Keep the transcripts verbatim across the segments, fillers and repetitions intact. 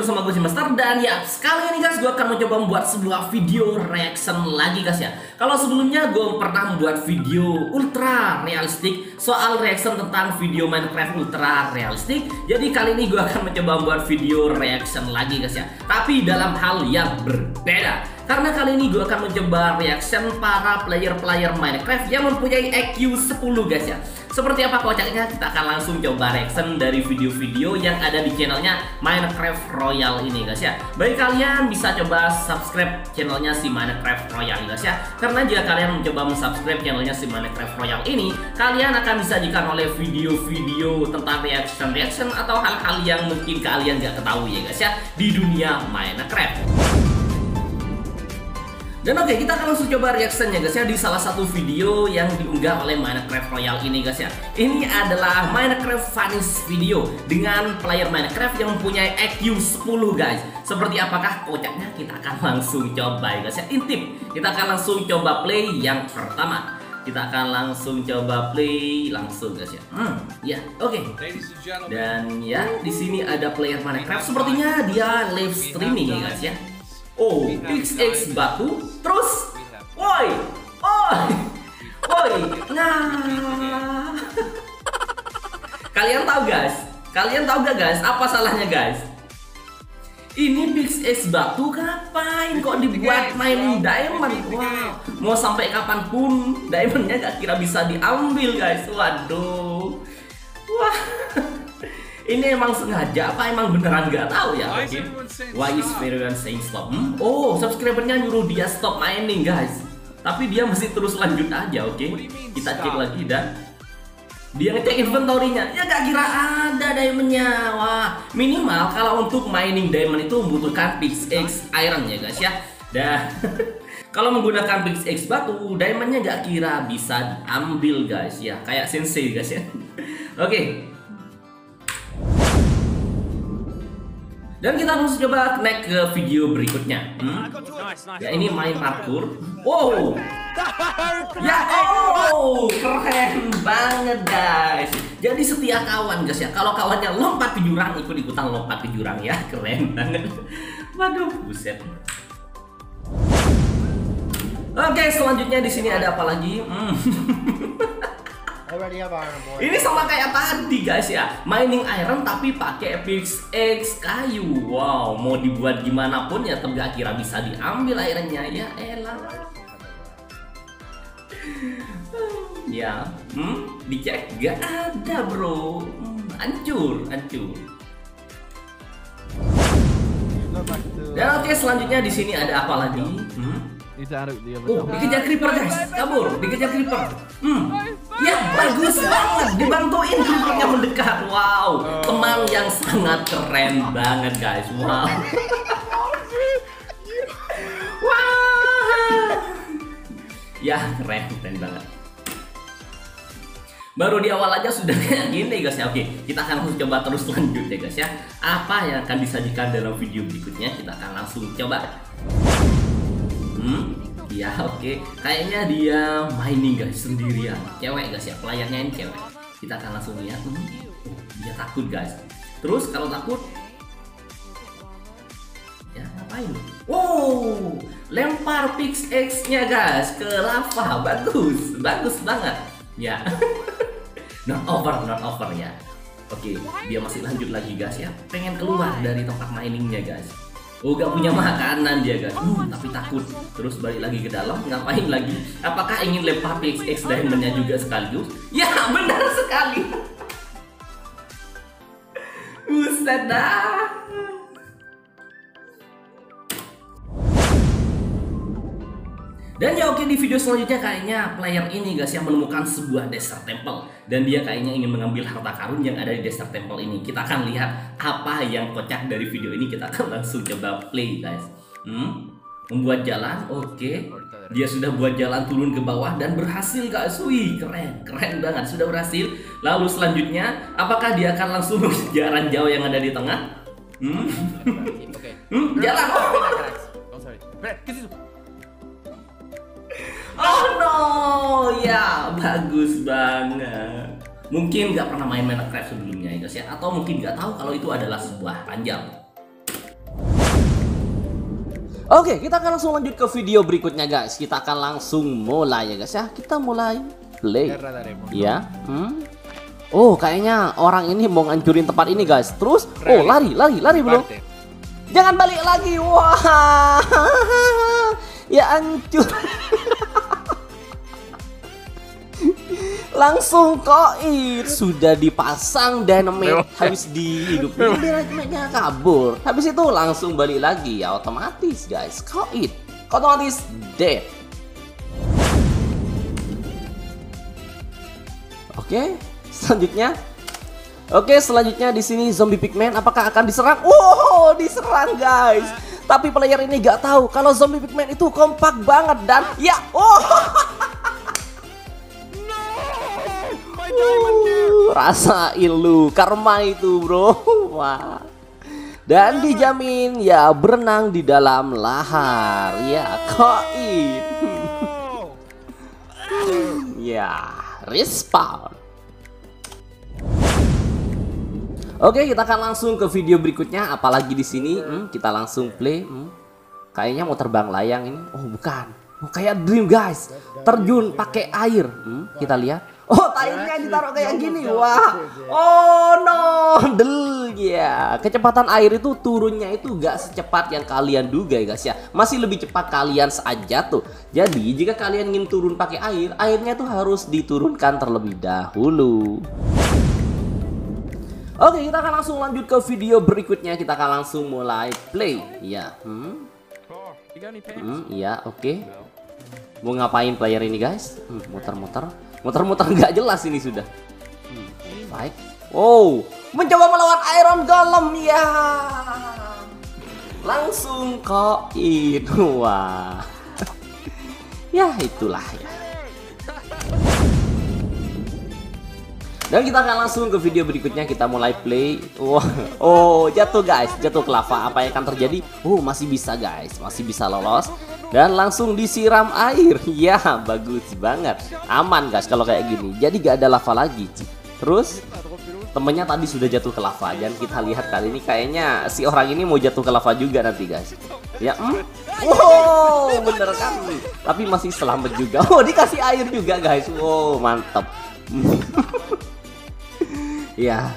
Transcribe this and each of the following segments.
bersama gue Master. Dan ya, sekali ini guys gue akan mencoba membuat sebuah video reaction lagi guys ya. Kalau sebelumnya gue pernah membuat video ultra realistik soal reaction tentang video Minecraft ultra realistik. Jadi kali ini gue akan mencoba membuat video reaction lagi guys ya, tapi dalam hal yang berbeda. Karena kali ini gue akan mencoba reaction para player-player Minecraft yang mempunyai I Q sepuluh guys ya. Seperti apa kocaknya, kita akan langsung coba reaction dari video-video yang ada di channelnya Minecraft Royal ini guys ya. Bagi kalian bisa coba subscribe channelnya si Minecraft Royal guys ya. Karena jika kalian mencoba mensubscribe channelnya si Minecraft Royal ini, kalian akan disajikan oleh video-video tentang reaction-reaction atau hal-hal yang mungkin kalian gak ketahui ya guys ya di dunia Minecraft. Dan oke, kita akan langsung coba reactionnya guys ya di salah satu video yang diunggah oleh Minecraft Royal ini guys ya. Ini adalah Minecraft Vanish video dengan player Minecraft yang mempunyai I Q sepuluh guys. Seperti apakah kocaknya, kita akan langsung coba ya guys ya. Intip, kita akan langsung coba play yang pertama. Kita akan langsung coba play langsung guys ya. Hmm, ya, oke. Okay. Dan ya, di sini ada player Minecraft. Sepertinya dia live streaming ya guys ya. Oh, X X batu, terus, woi, woi, woi, nah, kalian tahu guys, kalian tahu gak guys, apa salahnya guys? Ini X X batu ngapain kok dibuat mining diamond? Wow, mau sampai kapanpun diamondnya gak kira bisa diambil guys, waduh, wah. Ini emang sengaja apa emang beneran nggak tahu ya? Oke. Okay. Why is everyone saying stop? Hmm? Oh, subscribernya nyuruh dia stop mining guys. Tapi dia masih terus lanjut aja, oke? Okay? Kita cek lagi dan dia ngecek inventory-nya. Ya nggak kira ada diamondnya. Wah, minimal kalau untuk mining diamond itu membutuhkan pickaxe iron ya guys ya. Dan kalau menggunakan pickaxe batu, diamondnya nggak kira bisa diambil guys ya. Kayak sensei guys ya. Oke. Okay. Dan kita harus coba naik ke video berikutnya. Hmm? Ya ini main parkour. Wow. Ya oh, keren banget guys. Jadi setia kawan guys ya. Kalau kawannya lompat ke jurang, ikut-ikutan lompat ke jurang ya. Keren banget. Waduh, buset. Oke, selanjutnya di sini ada apa lagi? Hmm. Ini sama kayak tadi guys ya, mining iron tapi pakai pickaxe kayu. Wow, mau dibuat gimana pun ya tetap gak kira bisa diambil ironnya ya elah. Ya, hmm, dicek gak ada bro, hmm, hancur, hancur. Dan oke, selanjutnya di sini ada apa lagi? Hmm? Oh, dikejar creeper guys, kabur, dikejar creeper. Hmm, ya bagus banget, dibantuin creepernya mendekat. Wow, teman yang sangat keren banget guys. Wow. Wah, ya keren, keren banget. Baru di awal aja sudah kayak gini guys ya. Oke, kita akan langsung coba terus lanjut ya guys ya. Apa yang akan disajikan dalam video berikutnya, kita akan langsung coba. Hmm, ya oke, okay. Kayaknya dia mining guys sendirian, cewek guys ya, playernya ini cewek. Kita akan langsung lihat. Hmm. Oh, dia takut guys. Terus kalau takut, ya ngapain? Wow, lempar pickaxe-nya guys ke lava, bagus, bagus banget. Ya, not over, not over ya. Oke, okay. Dia masih lanjut lagi guys ya, pengen keluar dari tempat miningnya guys. Oh, gak punya makanan dia guys, hmm, tapi takut. Terus balik lagi ke dalam, ngapain lagi? Apakah ingin lempar pickaxe diamondnya juga sekaligus? Ya, benar sekali. Buset dah. Dan ya oke, di video selanjutnya kayaknya player ini guys yang menemukan sebuah desert temple. Dan dia kayaknya ingin mengambil harta karun yang ada di desert temple ini. Kita akan lihat apa yang kocak dari video ini. Kita akan langsung coba play guys. Hmm? Membuat jalan, oke. Dia sudah buat jalan turun ke bawah dan berhasil guys. Wih, keren, keren banget, sudah berhasil. Lalu selanjutnya, apakah dia akan langsung jalan jauh yang ada di tengah? Hmm? hmm? Jalan, oh. Oh no, ya bagus banget. Mungkin nggak pernah main Minecraft sebelumnya ya guys ya, atau mungkin nggak tahu kalau itu adalah sebuah ranjang. Oke, kita akan langsung lanjut ke video berikutnya guys. Kita akan langsung mulai ya guys ya. Kita mulai play. Ya. Hmm. Oh, kayaknya orang ini mau ngancurin tempat ini guys. Terus, oh lari, lari, lari bro. Jangan balik lagi. Wah. Ya hancur. Langsung koin sudah dipasang dynamite, habis dihidupin dynamite-nya kabur, habis itu langsung balik lagi ya otomatis guys koin otomatis dead. Oke, selanjutnya oke selanjutnya di sini zombie pigman apakah akan diserang? Wow, diserang guys, tapi player ini gak tahu kalau zombie pigman itu kompak banget dan ya oh. Uh, rasain lu karma itu bro. Wah. Dan dijamin ya berenang di dalam lahar ya koin. Ya respawn. Oke, kita akan langsung ke video berikutnya. Apalagi di sini hmm, kita langsung play. Hmm. Kayaknya mau terbang layang ini. Oh bukan, oh, kayak dream guys. Terjun pakai air. Hmm, kita lihat. Oh, airnya ditaruh kayak gini. Wah. Oh no, del ya. Kecepatan air itu turunnya itu gak secepat yang kalian duga ya guys ya. Masih lebih cepat kalian saat jatuh. Jadi jika kalian ingin turun pakai air, airnya tuh harus diturunkan terlebih dahulu. Oke, kita akan langsung lanjut ke video berikutnya. Kita akan langsung mulai play. Ya. Hmm. Hmm, ya, oke. Okay. Mau ngapain player ini guys? Hmm, muter-muter. Muter-muter nggak jelas ini sudah. Hmm, baik. Oh, mencoba melawan Iron Golem ya. Langsung koin. Wah. Ya itulah ya. Dan kita akan langsung ke video berikutnya. Kita mulai play. Wah. Oh, jatuh guys, jatuh ke lava. Apa yang akan terjadi? Oh, masih bisa guys, masih bisa lolos. Dan langsung disiram air. Ya bagus banget. Aman guys kalau kayak gini. Jadi gak ada lava lagi. Terus temennya tadi sudah jatuh ke lava. Dan kita lihat kali ini kayaknya si orang ini mau jatuh ke lava juga nanti guys. Ya hmm. Wow bener kan. Tapi masih selamat juga. Oh dikasih air juga guys. Wow mantap. Ya.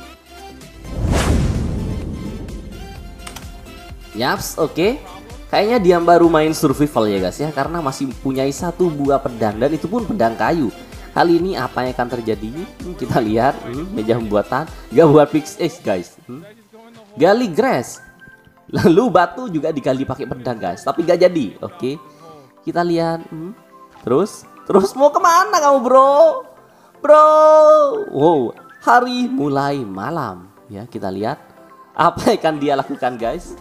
Yaps oke okay. Kayaknya dia baru main survival ya guys ya, karena masih punya satu buah pedang dan itu pun pedang kayu. Kali ini apa yang akan terjadi? Hmm, kita lihat hmm, meja pembuatan gak buat pickaxe guys. Hmm. Gali grass. Lalu batu juga digali pakai pedang guys, tapi gak jadi. Oke. Okay. Kita lihat. Hmm. Terus, terus mau kemana kamu bro? Bro. Wow, hari mulai malam ya. Kita lihat apa yang akan dia lakukan guys.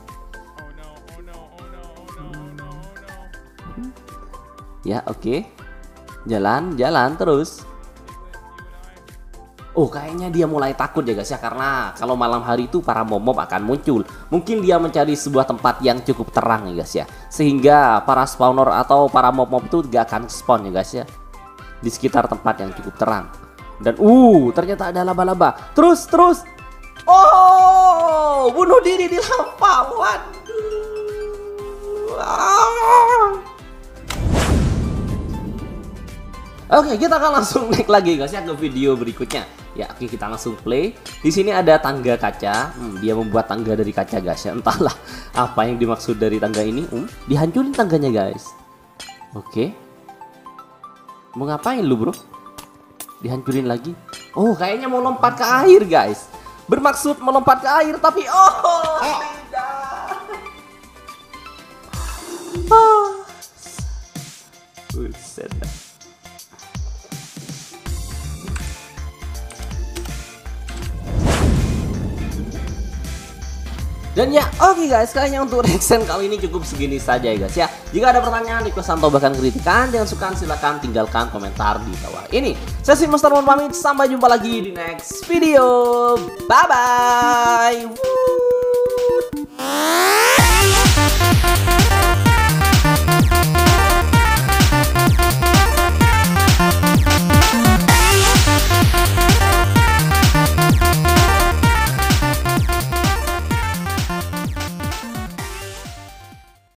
Ya oke okay. Jalan jalan terus. Oh kayaknya dia mulai takut ya guys ya, karena kalau malam hari itu para mob akan muncul. Mungkin dia mencari sebuah tempat yang cukup terang ya guys ya, sehingga para spawner atau para mob-mob itu gak akan spawn ya guys ya di sekitar tempat yang cukup terang. Dan uh ternyata ada laba-laba. Terus terus. Oh bunuh diri di lava. Waduh. Ah. Oke, kita akan langsung naik lagi guys ya ke video berikutnya. Ya, oke kita langsung play. Di sini ada tangga kaca. Hmm, dia membuat tangga dari kaca guys ya. Entahlah apa yang dimaksud dari tangga ini. Hmm, dihancurin tangganya guys. Oke. Mau ngapain lu bro? Dihancurin lagi. Oh, kayaknya mau lompat ke air guys. Bermaksud melompat ke air tapi oh tidak. Oh. Buset dah. Dan ya oke okay guys, kayaknya untuk reaction kali ini cukup segini saja ya guys ya. Jika ada pertanyaan, request atau bahkan kritikan, jangan sukar silahkan tinggalkan komentar di bawah ini. Saya si Monster Mon pamit, sampai jumpa lagi di next video. Bye bye.